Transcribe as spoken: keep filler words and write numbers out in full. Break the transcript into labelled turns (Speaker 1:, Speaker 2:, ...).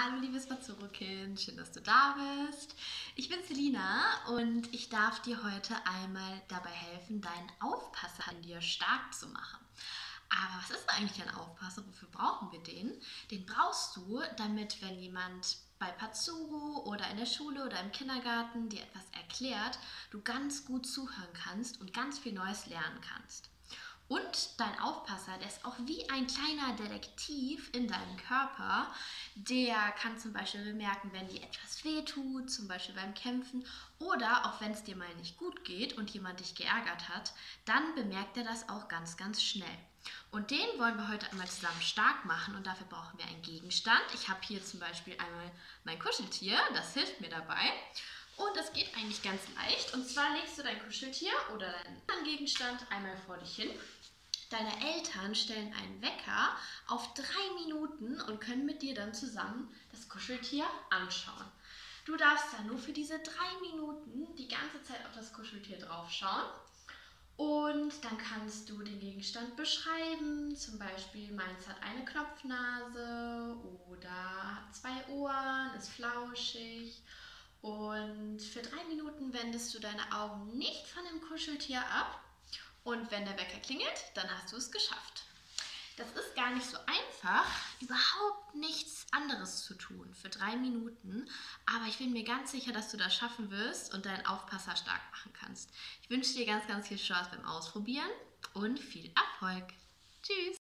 Speaker 1: Hallo liebes Mazurokind, schön, dass du da bist. Ich bin Selina und ich darf dir heute einmal dabei helfen, deinen Aufpasser an dir stark zu machen. Aber was ist eigentlich ein Aufpasser? Wofür brauchen wir den? Den brauchst du, damit, wenn jemand bei Pazuro oder in der Schule oder im Kindergarten dir etwas erklärt, du ganz gut zuhören kannst und ganz viel Neues lernen kannst. Und dein Aufpasser, der ist auch wie ein kleiner Detektiv in deinem Körper. Der kann zum Beispiel bemerken, wenn dir etwas wehtut, zum Beispiel beim Kämpfen, oder auch wenn es dir mal nicht gut geht und jemand dich geärgert hat, dann bemerkt er das auch ganz, ganz schnell. Und den wollen wir heute einmal zusammen stark machen und dafür brauchen wir einen Gegenstand. Ich habe hier zum Beispiel einmal mein Kuscheltier, das hilft mir dabei. Und das geht eigentlich ganz leicht. Und zwar legst du dein Kuscheltier oder deinen anderen Gegenstand einmal vor dich hin. Deine Eltern stellen einen Wecker auf drei Minuten und können mit dir dann zusammen das Kuscheltier anschauen. Du darfst dann nur für diese drei Minuten die ganze Zeit auf das Kuscheltier draufschauen. Und dann kannst du den Gegenstand beschreiben, zum Beispiel meins hat eine Knopfnase oder hat zwei Ohren, ist flauschig. Und für drei Minuten wendest du deine Augen nicht von dem Kuscheltier ab. Und wenn der Wecker klingelt, dann hast du es geschafft. Das ist gar nicht so einfach, überhaupt nichts anderes zu tun für drei Minuten. Aber ich bin mir ganz sicher, dass du das schaffen wirst und deinen Aufpasser stark machen kannst. Ich wünsche dir ganz, ganz viel Spaß beim Ausprobieren und viel Erfolg. Tschüss!